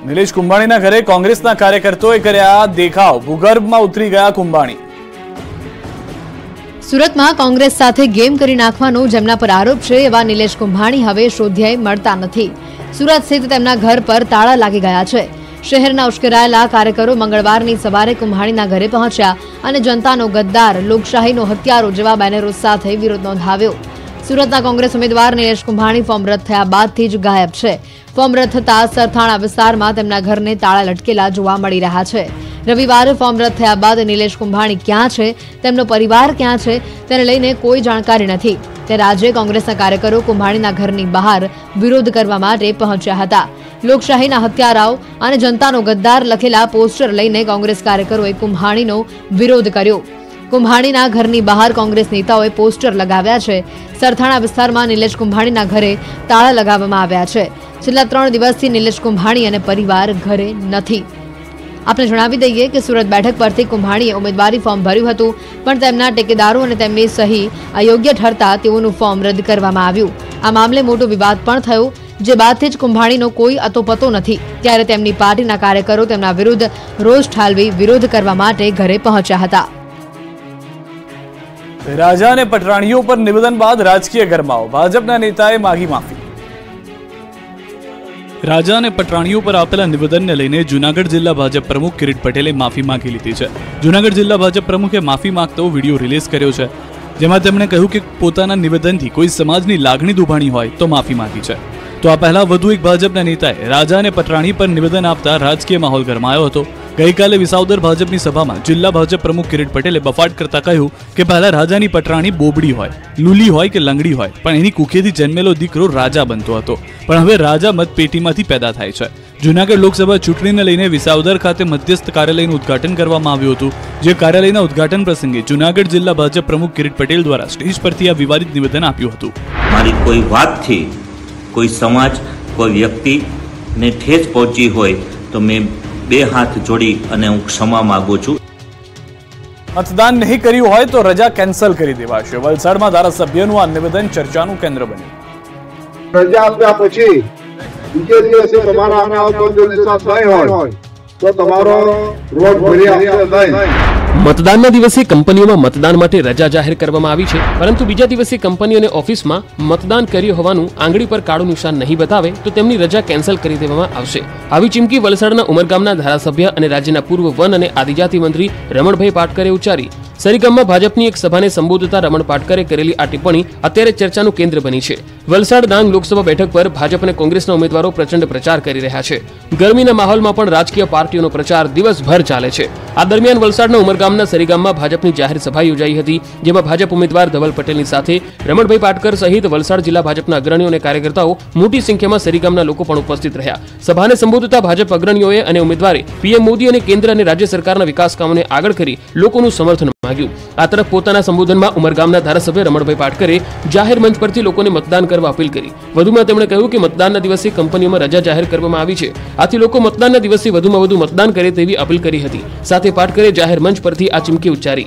નિલેશ કુંભાણીના ઘરે કોંગ્રેસના કાર્યકર્તાઓએ કર્યા દેખાવ, ભૂગર્ભમાં ઉતરી ગયા કુંભાણી। સુરતમાં કોંગ્રેસ સાથે ગેમ કરી નાખવાનો જેમના પર આરોપ છે એવા નિલેશ કુંભાણી હવે શોધ્યાય મળતા નથી। સુરત સ્થિત તેમના ઘર પર તાળા લાગી ગયા છે। શહેરના ઉશ્કેરાયેલા કાર્યકરો મંગળવારની સવારે કુંભાણીના ઘરે પહોંચ્યા અને જનતાનો ગદ્દાર, લોકશાહીનો હત્યારો જેવા બેનરો સાથે વિરોધ નોંધાવ્યો। સુરતના કોંગ્રેસ ઉમેદવાર નિલેશ કુંભાણી ફોર્મ રદ થયા બાદથી જ ગાયબ છે। ફોર્મ રદ થતા સરથાણા વિસ્તારમાં તેમના ઘરને તાળા લટકેલા જોવા મળી રહ્યા છે। રવિવારે ફોર્મ રદ થયા બાદ નિલેશ કુંભાણી ક્યાં છે, તેમનો પરિવાર ક્યાં છે તેને લઈને કોઈ જાણકારી નથી। ત્યારે આજે કોંગ્રેસના કાર્યકરો કુંભાણીના ઘરની બહાર વિરોધ કરવા માટે પહોંચ્યા હતા। લોકશાહીના હત્યારાઓ અને જનતાનો ગદ્દાર લખેલા પોસ્ટર લઈને કોંગ્રેસ કાર્યકરોએ કુંભાણીનો વિરોધ કર્યો। કુંભાણીના ઘરની બહાર કોંગ્રેસ નેતાઓએ પોસ્ટર લગાવ્યા છે। સરથાણા વિસ્તારમાં નિલેશ કુંભાણીના ઘરે તાળા લગાવવામાં આવ્યા છે। છેલ્લા 3 દિવસથી નિલેશ કુંભાણી અને પરિવાર ઘરે નથી। આપણે જણાવી દઈએ કે સુરત બેઠક પરથી કુંભાણીએ ઉમેદવારી ફોર્મ ભર્યું હતું, પણ તેમના ટેકેદારો અને તેમની સહી અયોગ્ય ઠરતા તેઓનું ફોર્મ રદ કરવામાં આવ્યું। આ મામલે મોટો વિવાદ પણ થયો, જે બાદથી જ કુંભાણીનો કોઈ અતોપતો નથી। ત્યારે તેમની પાર્ટીના કાર્યકરો તેમના વિરુદ્ધ રોષ ઠાલવી વિરોધ કરવા માટે ઘરે પહોંચ્યા હતા। રાજા અને પટરાણીઓ પર નિવેદન બાદ રાજકીય ગરમાવો, ભાજપના નેતાએ માગી માફી। રાજા અને પટરાણીઓ પર આપેલા નિવેદનને લઈને જૂનાગઢ જિલ્લા ભાજપ પ્રમુખ કિરીટ પટેલે માફી માંગી લીધી છે। જૂનાગઢ જિલ્લા ભાજપ પ્રમુખે માફી માંગતો વિડીયો રિલીઝ કર્યો છે, જેમાં તેમણે કહ્યું કે પોતાના નિવેદનથી કોઈ સમાજની લાગણી દુભાણી હોય તો માફી માંગી છે। તો આ પહેલા વધુ એક ભાજપના નેતાએ રાજા અને પટરાણી પર નિવેદન આપતા રાજકીય માહોલ ગરમાયો હતો। ગઈકાલે વિસાવદર ભાજપની સભામાં જિલ્લા ભાજપ પ્રમુખ કિરીટ પટેલે બફાટ કરતા કહ્યું કે પહેલા રાજાની પટરાણી બોબડી હોય, લૂલી હોય કે લંગડી હોય, પણ એની કુખેથી જન્મેલો દીકરો રાજા બનતો હતો, પણ હવે રાજા મતપેટીમાંથી પેદા થાય છે। જૂનાગઢ લોકસભા ચૂંટણીને લઈને વિસાવદર ખાતે મધ્યસ્થ કાર્યાલયનું ઉદ્ઘાટન કરવામાં આવ્યું હતું, જે કાર્યાલયના ઉદ્ઘાટન પ્રસંગે જૂનાગઢ જિલ્લા ભાજપ પ્રમુખ કિરીટ પટેલ દ્વારા સ્ટેજ પરથી આ વિવાદિત નિવેદન આપ્યું હતું। મારી કોઈ વાતથી કોઈ સમાજ, કોઈ વ્યક્તિને ઠેસ પહોંચી હોય તો મેં 2 હાથ જોડી અને હું ક્ષમા માંગુ છું। મતદાન નહીં કર્યું હોય તો રજા કેન્સલ કરી દેવાશે। વલસાડમાં ધારાસભ્યનું આ નિવેદન ચર્ચાનું કેન્દ્ર બન્યું। રજા આપ્યા પછી બીજે દિવસે તમારા આંકડાઓ જો નિશાન નહીં હોય તો તમારો રોડ ભરી આપશે નહીં। મતદાનના દિવસે કંપનીઓમાં મતદાન માટે રજા જાહેર કરવામાં આવી છે, પરંતુ બીજા દિવસે કંપની અને ઓફિસમાં મતદાન કર્યું હોવાનું આંગળી પર કાળું નિશાન નહીં બતાવે તો તેમની રજા કેન્સલ કરી દેવામાં આવશે। આવી ચીમકી વલસાડના ઉમરગામના ધારાસભ્ય અને રાજ્યના પૂર્વ વન અને આદિજાતિ મંત્રી રમણભાઈ પાટકરે ઉચ્ચારી। સરીગામમાં ભાજપની એક સભાને સંબોધતા રમણ પાટકરે કરેલી આ ટિપ્પણી અત્યારે ચર્ચાનું કેન્દ્ર બની છે। વલસાડ ડાંગ લોકસભા બેઠક પર ભાજપ અને કોંગ્રેસના ઉમેદવારો પ્રચંડ પ્રચાર કરી રહ્યા છે। ગરમીના માહોલમાં પણ રાજકીય પાર્ટીઓનો પ્રચાર દિવસભર ચાલે છે। આ દરમિયાન વલસાડના ઉમરગામના સરીગામમાં ભાજપની જાહેર સભા યોજાઈ હતી, જેમાં ભાજપ ઉમેદવાર ધવલ પટેલની સાથે રમણભાઈ પાટકર સહિત વલસાડ જિલ્લા ભાજપના અગ્રણીઓ અને કાર્યકર્તાઓ મોટી સંખ્યામાં સરીગામના લોકો પણ ઉપસ્થિત રહ્યા। સભાને સંબોધતા ભાજપ અગ્રણીઓએ અને ઉમેદવારે પીએમ મોદી અને કેન્દ્ર અને રાજ્ય સરકારના વિકાસ કામોને આગળ કરી લોકોનું સમર્થન માંગ્યું। આ તરફ પોતાના સંબોધનમાં ઉમરગામના ધારાસભ્ય રમણભાઈ પાટકરે જાહેર મંચ પરથી લોકોને મતદાન કરવા અપીલ કરી। વધુમાં તેમણે કહ્યું કે મતદાનના દિવસે કંપનીઓમાં રજા જાહેર કરવામાં આવી છે, આથી લોકો મતદાનના દિવસે વધુમાં વધુ મતદાન કરે તેવી અપીલ કરી હતી। સાથે પાટકરે જાહેર મંચ પરથી આ ચીમકી ઉચ્ચારી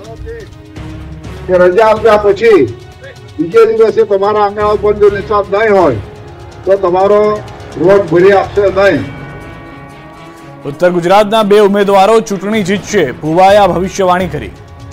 કે રજા આપ્યા પછી બીજે દિવસે તમારા આંકડાઓ પર જો નિશાન નહીં હોય તો તમારો રોડ ભરી આપશે નહીં। ઉત્તર ગુજરાતના 2 ઉમેદવારો ચૂંટણી જીતશે, ભુવાએ આ ભવિષ્યવાણી કરી।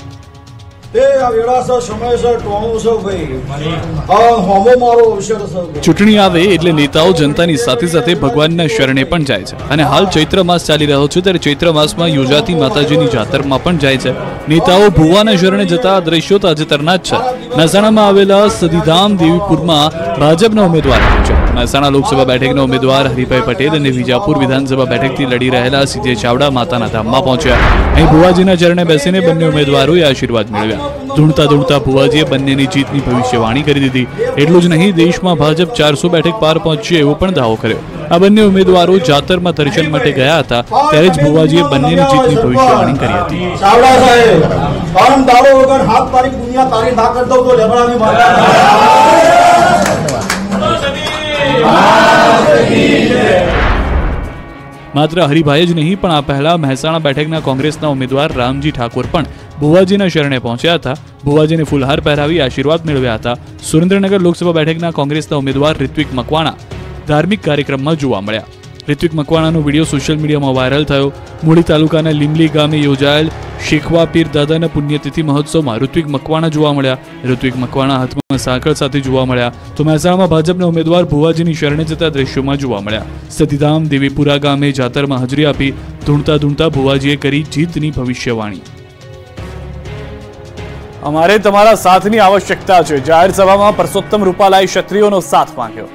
ચૂંટણી આવે એટલે નેતાઓ જનતાની સાથે સાથે ભગવાનના શરણે પણ જાય છે, અને હાલ ચૈત્ર માસ ચાલી રહ્યો છે, ત્યારે ચૈત્ર માસમાં યોજાતી માતાજીની જાતરમાં પણ જાય છે। નેતાઓ ભુવાના શરણે જતા દ્રશ્યો તાજેતરના જ છે। મહેસાણામાં આવેલા સદીધામ દેવીપુરમાં ભાજપના ઉમેદવાર છે। મહેસાણા લોકસભા બેઠકના ઉમેદવાર હરિભાઈ પટેલ અને વિજાપુર વિધાનસભા બેઠકથી લડી રહેલા સીજે ચાવડા માતાના ધામમાં પહોંચ્યા। અહીં ભુવાજીના ચરણે બેસીને બંને ઉમેદવારોએ આશીર્વાદ મેળવ્યા। ધૂણતા ધૂણતા ભુવાજીએ બંનેની જીતની ભવિષ્યવાણી કરી દીધી। એટલું જ નહીં, દેશમાં ભાજપ 400 બેઠક પાર પહોંચશે એવો પણ દાવો કર્યો। આ બંને ઉમેદવારો જાતરમાં દર્શન માટે ગયા હતા, ત્યારે જ ભુવાજીએ બંનેની જીતની ભવિષ્યવાણી કરી હતી। માત્ર હરિભાઈ જ નહીં, પણ આ પહેલા મહેસાણા બેઠકના કોંગ્રેસના ઉમેદવાર રામજી ઠાકોર પણ ભુવાજીના શરણે પહોંચ્યા હતા। ભુવાજીને ફૂલહાર પહેરાવી આશીર્વાદ મેળવ્યા હતા। સુરેન્દ્રનગર લોકસભા બેઠકના કોંગ્રેસના ઉમેદવાર રિત્વિક મકવાણા ધાર્મિક કાર્યક્રમમાં જોવા મળ્યા। ઋત્વિક મકવાણાનો વિડીયો સોશિયલ મીડિયામાં વાયરલ થયો. મૂળી તાલુકાના લીમલી ગામે યોજાયેલ શેખવા પીર દાદાના પુણ્યતિથિ મહોત્સવમાં ઋત્વિક મકવાણા જોવા મળ્યા. ઋત્વિક મકવાણા હાથમાં સાંકળ સાથે જોવા મળ્યા તો મહેસાણામાં ભાજપના ઉમેદવાર ભુવાજીની શરણે જતા દ્રશ્યોમાં જોવા મળ્યા. સતીધામ દેવીપુરા ગામે જાતરમાં હાજરી આપી ધૂણતા ધૂણતા ભુવાજીએ કરી જીતની ભવિષ્યવાણી. અમારે તમારા સાથની આવશ્યકતા છે. જાહેર સભામાં પરસોત્તમ રૂપાલાએ ક્ષત્રિયોનો સાથ માંગ્યો.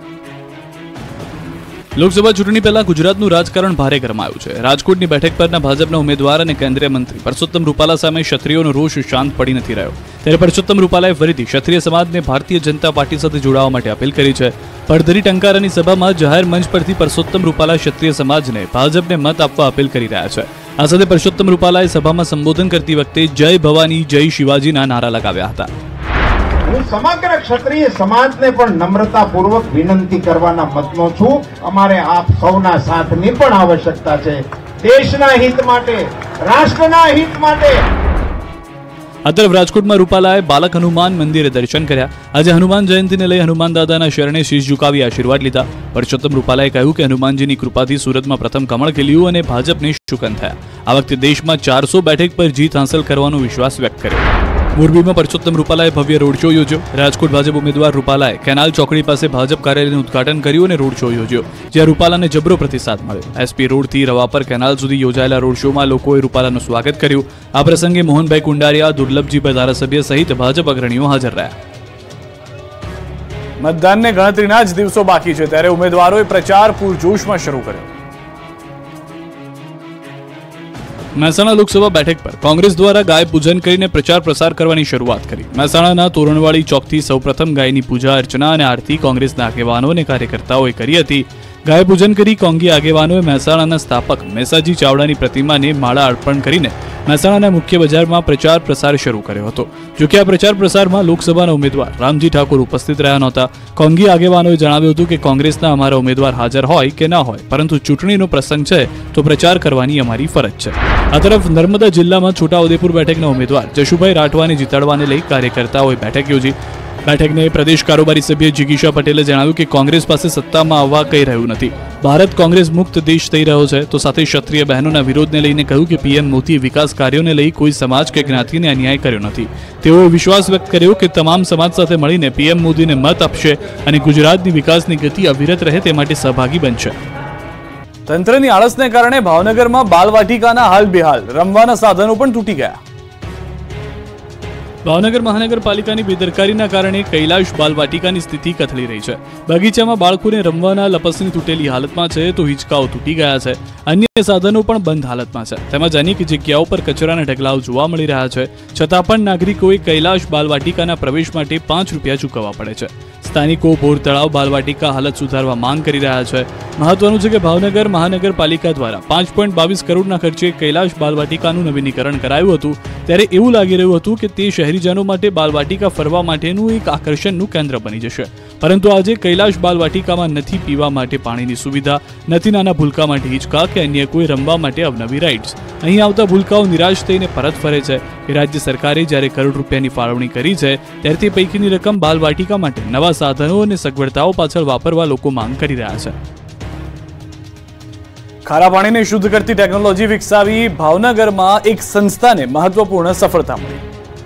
લોકસભા ચૂંટણી પહેલા ગુજરાતનું રાજકારણ ભારે ગરમાયું છે. રાજકોટની બેઠક પરના ભાજપના ઉમેદવાર અને કેન્દ્રીય મંત્રી પરસોત્તમ રૂપાલા સામે ક્ષત્રિયોનો રોષ શાંત પડી નથી રહ્યો. ત્યારે પરસોત્તમ રૂપાલાએ ફરીથી ક્ષત્રિય સમાજને ભારતીય જનતા પાર્ટી સાથે જોડાવા માટે અપીલ કરી છે. પડધરી ટંકારાની સભામાં જાહેર મંચ પરથી પરસોત્તમ રૂપાલા ક્ષત્રિય સમાજને ભાજપને મત આપવા અપીલ કરી રહ્યા છે. આ સાથે પરસોત્તમ રૂપાલાએ સભામાં સંબોધન કરતી વખતે જય ભવાની જય શિવાજીના નારા લગાવ્યા હતા. હું સમગ્ર ક્ષત્રિય સમાજને પણ નમ્રતાપૂર્વક વિનંતી કરવાના મતનો છું. અમારે આપ સૌના સાથની પણ આવશ્યકતા છે. દેશના હિત માટે, રાષ્ટ્રના હિત માટે. આ તરફ રાજકોટમાં રૂપાલાએ બાલક હનુમાન મંદિરે દર્શન કર્યા. આજે હનુમાન જયંતિને લઈ હનુમાન દાદાના શરણે શીશ ઝુકાવી આશીર્વાદ લીધા. પરસોત્તમ રૂપાલાએ કહ્યું કે હનુમાનજીની કૃપાથી સુરતમાં પ્રથમ કમળ ખીલ્યું અને ભાજપને શુકન થયા. આ વખતે દેશમાં 400 બેઠક પર જીત હાંસલ કરવાનો વિશ્વાસ વ્યક્ત કર્યો. મોરબીમાં પરસોત્તમ રૂપાલાએ ભવ્ય રોડ શો યોજ્યો. રાજકોટ ભાજપ ઉમેદવાર રૂપાલાએ કેનાલ ચોકડી પાસે ભાજપ કાર્યાલયનું ઉદઘાટન કર્યું અને રોડ શો યોજ્યો, જ્યાં રૂપાલાને જબરો પ્રતિસાદ મળ્યો. એસપી રોડથી રવાપર કેનાલ સુધી યોજાયેલા રોડ શોમાં લોકોએ રૂપાલાનું સ્વાગત કર્યું. આ પ્રસંગે મોહનભાઈ કુંડારિયા, દુર્લભજીભાઈ ધારાસભ્ય સહિત ભાજપ અગ્રણીઓ હાજર રહ્યા. મતદાનને ગણતરીના જ દિવસો બાકી છે ત્યારે ઉમેદવારોએ પ્રચાર પૂરજોશમાં શરૂ કર્યો. મહેસાણા લોકસભા બેઠક પર કોંગ્રેસ દ્વારા ગાય પૂજન કરીને પ્રચાર પ્રસાર કરવાની શરૂઆત કરી. મહેસાણાના તોરણવાળી ચોકથી સૌપ્રથમ ગાયની પૂજા અર્ચના અને આરતી કોંગ્રેસના આગેવાનો અને કાર્યકર્તાઓએ કરી હતી. ગાય પૂજન કરી કોંગી આગેવાનોએ મહેસાણાના સ્થાપક મેસાજી ચાવડાની પ્રતિમાને માળા અર્પણ કરીને મહેસાણાના મુખ્ય બજારમાં પ્રચાર પ્રસાર શરૂ કર્યો હતો. જોકે આ પ્રચાર પ્રસારમાં લોકસભાના ઉમેદવાર રામજી ઠાકોર ઉપસ્થિત રહ્યા નહોતા. કોંગી આગેવાનોએ જણાવ્યું હતું કે કોંગ્રેસના અમારા ઉમેદવાર હાજર હોય કે ના હોય, પરંતુ ચૂંટણીનો પ્રસંગ છે તો પ્રચાર કરવાની અમારી ફરજ છે. આ તરફ નર્મદા જિલ્લામાં છોટાઉદેપુર બેઠકના ઉમેદવાર જશુભાઈ રાઠવાને જીતાડવાને લઈ કાર્યકર્તાઓએ બેઠક યોજી. બેઠકને પ્રદેશ કારોબારી સભ્ય જિગીશા પટેલે જણાવ્યું કે કોંગ્રેસ પાસે સત્તામાં આવવા કંઈ રહ્યું નથી. ભારત કોંગ્રેસ મુક્ત દેશ થઈ રહ્યો છે. તો સાથે ક્ષત્રિય બહેનોના વિરોધને લઈને કહ્યું કે પીએમ મોદીએ વિકાસ કાર્યોને લઈ કોઈ સમાજ કે જ્ઞાતિને અન્યાય કર્યો નથી. તેઓએ વિશ્વાસ વ્યક્ત કર્યો કે તમામ સમાજ સાથે મળીને પીએમ મોદીને મત આપશે અને ગુજરાતની વિકાસની ગતિ અવિરત રહે તે માટે સહભાગી બનશે. તંત્રની આળસને કારણે ભાવનગરમાં બાલવાટિકાના હાલ બેહાલ, રમવાના સાધનો પણ તૂટી ગયા. ભાવનગર મહાનગરપાલિકાની બેદરકારીના કારણે કૈલાશ બાલવાટિકાની સ્થિતિ કથળી રહી છે. બગીચામાં બાળકોને રમવાના લપસણી તૂટેલી હાલતમાં છે તો હિંચકાઓ તૂટી ગયા છે. અન્ય સાધનો પણ બંધ હાલતમાં છે. તેમજ અનેક જગ્યાઓ પર કચરાના ઢગલાઓ જોવા મળી રહ્યા છે. છતાં પણ નાગરિકોએ કૈલાશ બાલવાટિકાના પ્રવેશ માટે 5 રૂપિયા ચૂકવવા પડે છે. સ્થાનિકો બોર તળાવ બાલવાટિકા હાલત સુધારવા માંગ કરી રહ્યા છે. મહત્વનું છે કે ભાવનગર મહાનગરપાલિકા દ્વારા 5.22 કરોડના ખર્ચે કૈલાશ બાલવાટિકાનું નવીનીકરણ કરાયું હતું. ત્યારે એવું લાગી રહ્યું હતું કે તે શહેરીજનો માટે બાલવાટિકા ફરવા માટેનું એક આકર્ષણનું કેન્દ્ર બની જશે. પરંતુ આજે કૈલાશ બાલવાટિકામાં નથી પીવા માટે પાણીની સુવિધા, નથી નાના ભૂલકા માટે હિંચકા કે અન્ય કોઈ રમવા માટે અવનવી રાઇડ્સ. અહીં આવતા ભૂલકાઓ નિરાશ થઈને પરત ફરે છે. રાજ્ય સરકારે જ્યારે કરોડ રૂપિયાની ફાળવણી કરી છે ત્યારે તે પૈકીની રકમ બાલવાટિકા માટે નવા સાધનો અને સગવડતાઓ પાછળ વાપરવા લોકો માંગ કરી રહ્યા છે. ખારા પાણીને શુદ્ધ કરતી ટેકનોલોજી વિકસાવી ભાવનગરમાં એક સંસ્થાને મહત્વપૂર્ણ સફળતા મળી.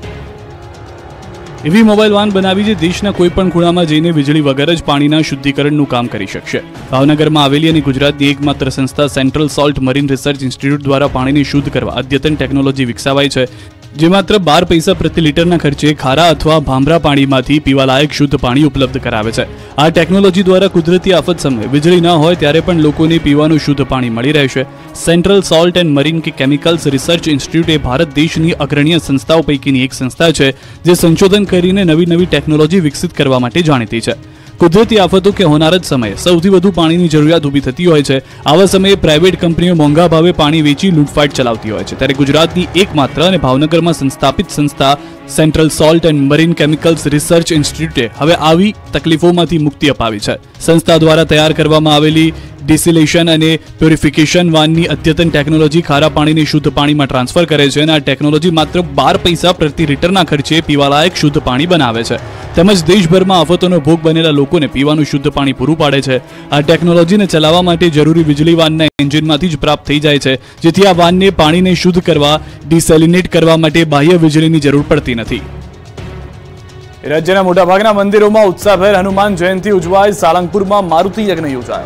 એવી મોબાઈલ વાન બનાવી જે દેશના કોઈ પણ ખૂણામાં જઈને વીજળી વગર જ પાણીના શુદ્ધિકરણનું કામ કરી શકશે. ભાવનગરમાં આવેલી અને ગુજરાતની એકમાત્ર સંસ્થા central salt marine research institute દ્વારા પાણીને શુદ્ધ કરવા અદ્યતન ટેકનોલોજી વિકસાવાઈ છે, જે માત્ર 12 પૈસા પ્રતિ લીટરના ખર્ચે ખારા અથવા ભામરા પાણીમાંથી પીવાલાયક શુદ્ધ પાણી ઉપલબ્ધ કરાવે છે. આ ટેકનોલોજી દ્વારા કુદરતી આફત સમયે વીજળી ન હોય ત્યારે પણ લોકોને પીવાનું શુદ્ધ પાણી મળી રહેશે. Central salt and marine chemicals research institute એ ભારત દેશની અગ્રણીય સંસ્થાઓ પૈકીની એક સંસ્થા છે જે સંશોધન કરીને નવી ટેકનોલોજી વિકસિત કરવા માટે જાણીતી છે. કુદરતી આફતો કે હોનારત સમયે સૌથી વધુ પાણીની જરૂરિયાત ઊભી થતી હોય છે. આવા સમયે પ્રાઇવેટ કંપનીઓ મોંઘા ભાવે પાણી વેચી લૂંટફાટ ચલાવતી હોય છે. ત્યારે ગુજરાતની એકમાત્ર અને ભાવનગરમાં સંસ્થાપિત સંસ્થા central salt and marine chemicals research ઇન્સ્ટિટ્યૂટે હવે આવી તકલીફોમાંથી મુક્તિ અપાવી છે. સંસ્થા દ્વારા તૈયાર કરવામાં આવેલી ડિસિલેશન અને પ્યોરિફિકેશન વાનની અદ્યતન ટેકનોલોજી ખારા પાણીને શુદ્ધ પાણીમાં ટ્રાન્સફર કરે છે અને આ ટેકનોલોજી માત્ર 12 પૈસા પ્રતિ લીટરના ખર્ચે પીવાલાયક શુદ્ધ પાણી બનાવે છે તેમજ દેશભરમાં આફતોનો ભોગ બનેલા લોકોને પીવાનું શુદ્ધ પાણી પૂરું પાડે છે। આ ટેકનોલોજીને ચલાવવા માટે જરૂરી વીજળી વાનના એન્જિનમાંથી જ પ્રાપ્ત થઈ જાય છે, જેથી આ વાનને પાણીને શુદ્ધ કરવા, ડિસેલિનેટ કરવા માટે બાહ્ય વીજળીની જરૂર પડતી નથી। રાજ્યના મોટાભાગના મંદિરોમાં ઉત્સાહભેર હનુમાન જયંતિ ઉજવાઈ। સાળંગપુરમાં મારુતિ યજ્ઞ યોજાયો।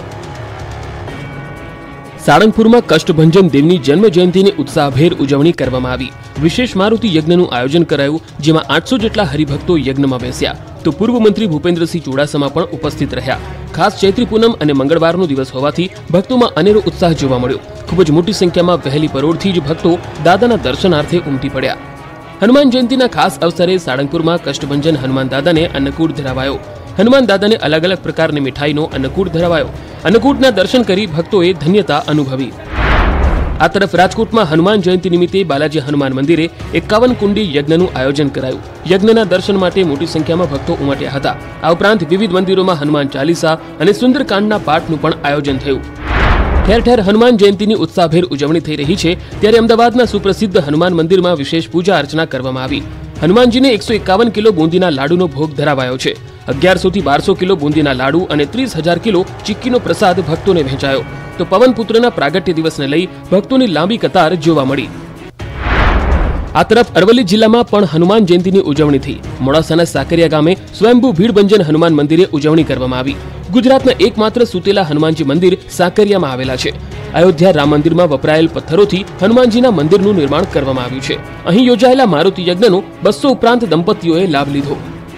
સાળંગપુરમાં કષ્ટભંજન દેવની જન્મ જયંતિની ઉત્સાહભેર ઉજવણી કરવામાં આવી। વિશેષ મારુતિ યજ્ઞનું આયોજન કરાયું, જેમાં 800 જેટલા હરિભક્તો યજ્ઞમાં બેસ્યા તો પૂર્વ મંત્રી ભૂપેન્દ્રસિંહ ચુડાસમા પણ ઉપસ્થિત રહ્યા। ખાસ ચૈત્રી પૂનમ અને મંગળવારનો દિવસ હોવાથી ભક્તોમાં અનેરો ઉત્સાહ જોવા મળ્યો। ખૂબ જ મોટી સંખ્યામાં વહેલી પરોઢથી જ ભક્તો દાદાના દર્શનાર્થે ઉમટી પડ્યા। હનુમાન જયંતિના ખાસ અવસરે સાળંગપુરમાં કષ્ટભંજન હનુમાન દાદાને અન્નકૂટ ધરાવાયો। હનુમાન દાદાને અલગ અલગ પ્રકારની મીઠાઈનો અન્નકૂટ ધરાવાયો। અન્નકૂટના દર્શન કરી ભક્તોએ ધન્યતા અનુભવી। આ તરફ રાજકોટમાં હનુમાન જયંતિ નિમિત્તે બાલાજી હનુમાન મંદિરે 51 કુંડી યજ્ઞનું આયોજન કરાયું। યજ્ઞના દર્શન માટે મોટી સંખ્યામાં ભક્તો ઉમટ્યા હતા। આ ઉપરાંત વિવિધ મંદિરોમાં હનુમાન ચાલીસા અને સુંદરકાંડના પાઠનું પણ આયોજન થયું। ઠેર ઠેર હનુમાન જયંતિની ઉત્સાહભેર ઉજવણી થઈ રહી છે, ત્યારે અમદાવાદના સુપ્રસિદ્ધ હનુમાન મંદિરમાં વિશેષ પૂજા અર્ચના કરવામાં આવી। હનુમાનજીને 151 કિલો બુંદીના લાડુનો ભોગ ધરાવાયો છે। 1100 થી 1200 કિલો બુંદીના લાડુ અને 30,000 કિલો ચીક્કીનો પ્રસાદ ભક્તોને વહેંચાયો તો પવનપુત્રના પ્રાગટ્ય દિવસને લઈ ભક્તોની લાંબી કતાર જોવા મળી। આ તરફ અરવલ્લી જિલ્લામાં પણ હનુમાન જયંતિની ઉજવણી થઈ। મોડાસાના સાકરિયા ગામે સ્વયંભૂ ભીડભંજન હનુમાન મંદિરે ઉજવણી કરવામાં આવી। ગુજરાતના એકમાત્ર સુતેલા હનુમાનજી મંદિર સાકરિયામાં આવેલા છે। અયોધ્યા રામ મંદિરમાં વપરાયેલ પથ્થરોથી હનુમાનજીના મંદિરનું નિર્માણ કરવામાં આવ્યું છે। અહીં યોજાયેલા મારુતિ યજ્ઞનો 200 ઉપરાંત દંપતીઓએ લાભ લીધો।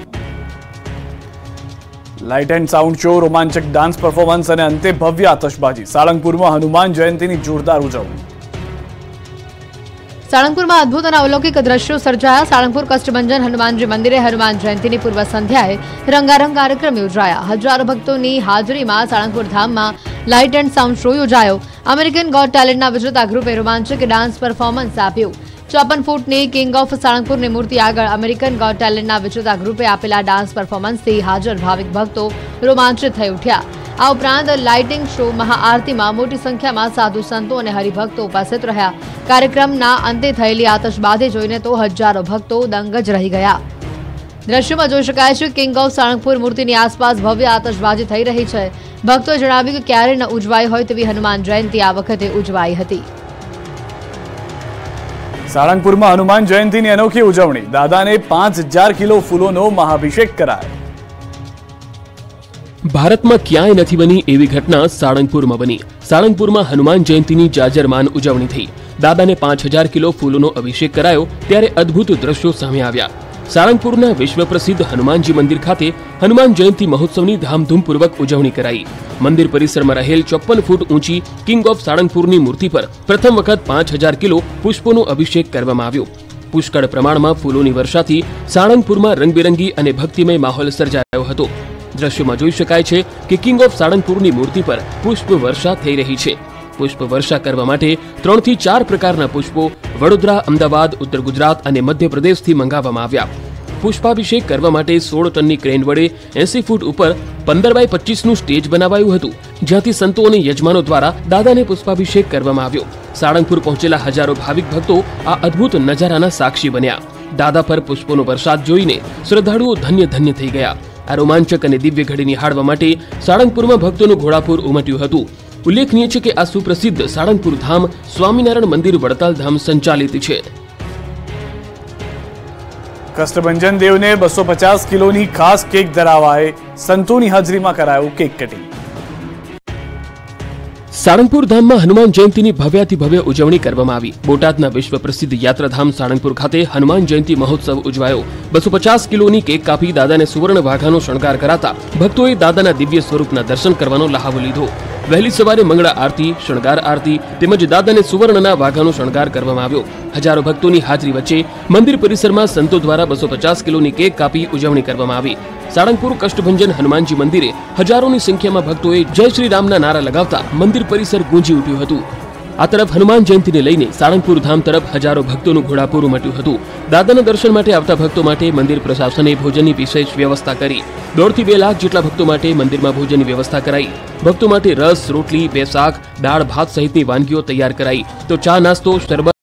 લાઇટ એન્ડ સાઉન્ડ શો, રોમાંચક ડાન્સ પરફોર્મન્સ અને અંતે ભવ્ય આતશબાજી। સાળંગપુરમાં હનુમાન જયંતિની જોરદાર ઉજવણી। સાળંગપુરમાં અદ્ભુત અને અલૌકિક દ્રશ્યો સર્જાયા। સાળંગપુર કષ્ટભંજન હનુમાનજી મંદિરે હનુમાન જયંતિની પૂર્વ સંધ્યાએ રંગારંગ કાર્યક્રમ યોજાયા। હજારો ભક્તોની હાજરીમાં સાળંગપુર ધામમાં લાઇટ એન્ડ સાઉન્ડ શો યોજાયો। અમેરિકન ગોટ ટેલેન્ટના વિજેતા ગ્રુપે રોમાંચક ડાન્સ પરફોર્મન્સ આપ્યું। 54 ફૂટની કિંગ ઓફ સાળંગપુરની મૂર્તિ આગળ અમેરિકન ગોટ ટેલેન્ટના વિજેતા ગ્રુપે આપેલા ડાન્સ પરફોર્મન્સથી હાજર ભાવિક ભક્તો રોમાંચિત થઈ ઉઠ્યા। આ ઉપરાંત લાઇટિંગ શો, મહાઆરતીમાં મોટી સંખ્યામાં સાધુ સંતો અને હરિભક્તો ઉપસ્થિત રહ્યા। કાર્યક્રમના અંતે થયેલી આતશબાજી જોઈને તો હજારો ભક્તો દંગ જ રહી ગયા। દ્રશ્યોમાં જોઈ શકાય છે કિંગ ઓફ સાળંગપુર મૂર્તિની આસપાસ ભવ્ય આતશબાજી થઈ રહી છે। ભક્તોએ જણાવ્યું કે ક્યારે ન ઉજવાઈ હોય તેવી હનુમાન જયંતિ આ વખતે ઉજવાઈ હતી। સાળંગપુરમાં હનુમાન જયંતિની અનોખી ઉજવણી। દાદાને 5000 કિલો ફૂલોનો મહાભિષેક કરાયો। ભારતમાં ક્યાંય નથી બની એવી ઘટના સાળંગપુરમાં બની। સાળંગપુરમાં હનુમાન જયંતિની જાજરમાન ઉજવણી થઈ। દાદાને 5000 કિલો ફૂલોનો અભિષેક કરાયો ત્યારે અદ્ભુત દ્રશ્યો સામે આવ્યા। સાળંગપુરના વિશ્વ પ્રસિદ્ધ હનુમાનજી મંદિર ખાતે હનુમાન જયંતિ મહોત્સવની ધામધૂમપૂર્વક ઉજવણી કરાઈ। મંદિર પરિસરમાં રહેલ 54 ફૂટ ઊંચી કિંગ ઓફ સાળંગપુરની મૂર્તિ પર પ્રથમ વખત 5000 કિલો પુષ્પોનો અભિષેક કરવામાં આવ્યો। પુષ્કળ પ્રમાણમાં ફૂલોની વર્ષાથી સાળંગપુરમાં રંગબેરંગી અને ભક્તિમય માહોલ સર્જાયો હતો। દ્રશ્યોમાં જોઈ શકાય છે કે કિંગ ઓફ સાળંગપુરની મૂર્તિ પર પુષ્પ વર્ષા થઈ રહી છે। પુષ્પ વર્ષા કરવા માટે 3 થી 4 પ્રકારના પુષ્પો વડોદરા, અમદાવાદ, ઉત્તર ગુજરાત અને મધ્યપ્રદેશથી મંગાવવામાં આવ્યા। પુષ્પાભિષેક કરવા માટે 16 ટનની ક્રેન વડે 80 ફૂટ ઉપર 15x25નું સ્ટેજ બનાવાયું હતું, જ્યાંથી સંતો અને યજમાનો દ્વારા દાદાને પુષ્પાભિષેક કરવામાં આવ્યો। સાળંગપુર પહોંચેલા હજારો ભાવિક ભક્તો આ અદ્ભુત નજારાના સાક્ષી બન્યા। દાદા પર પુષ્પોનો વરસાદ જોઈને શ્રદ્ધાળુઓ ધન્ય ધન્ય થઈ ગયા। આ રોમાંચક અને દિવ્ય ઘડી નિહાળવા માટે સાળંગપુરમાં ભક્તોનું ઘોડાપુર ઉમટ્યું હતું। ઉલ્લેખનીય છે કે આ સુપ્રસિદ્ધ સાળંગપુર ધામ સ્વામિનારાયણ મંદિર વડતાલ ધામ સંચાલિત છે। કષ્ટભંજન દેવને 250 કિલોની ખાસ કેક ધરાવાય। સંતોની હાજરીમાં કરાયું કેક કટિંગ। સાળંગપુર ધામમાં હનુમાન જયંતિની ભવ્યાતિ ભવ્ય ઉજવણી કરવામાં આવી। બોટાદના વિશ્વ પ્રસિદ્ધ યાત્રાધામ સાળંગપુર ખાતે હનુમાન જયંતિ મહોત્સવ ઉજવાયો। 250 કિલોની કેક કાપી દાદાને સુવર્ણ વાઘાનો શણગાર કરાતા ભક્તોએ દાદાના દિવ્ય સ્વરૂપના દર્શન કરવાનો લહાવો લીધો। વહેલી સવારે મંગળા આરતી, શણગાર આરતી તેમજ દાદાને સુવર્ણના વાઘાનો શણગાર કરવામાં આવ્યો। હજારો ભક્તોની હાજરી વચ્ચે મંદિર પરિસરમાં સંતો દ્વારા 250 કિલોની કેક કાપી ઉજવણી કરવામાં આવી। સાળંગપુર કષ્ટભંજન હનુમાનજી મંદિરે હજારોની સંખ્યામાં ભક્તોએ જય શ્રી રામના નારા લગાવતા મંદિર પરિસર ગુંજી ઉઠ્યું હતું। આ તરફ હનુમાન જયંતિને લઈને સાળંગપુર ધામ તરફ હજારો ભક્તોનું ઘોડાપૂર ઉમટ્યું હતું. દાદાના દર્શન માટે આવતા ભક્તો માટે મંદિર પ્રશાસને ભોજનની વિશેષ વ્યવસ્થા કરી. 1.5 થી 2 લાખ જેટલા ભક્તો માટે મંદિરમાં ભોજનની વ્યવસ્થા કરાઈ. ભક્તો માટે રસ, રોટલી, 2 શાક, દાળ, ભાત સહિતની વાનગીઓ તૈયાર કરાઈ. તો ચા, નાસ્તો, શરબત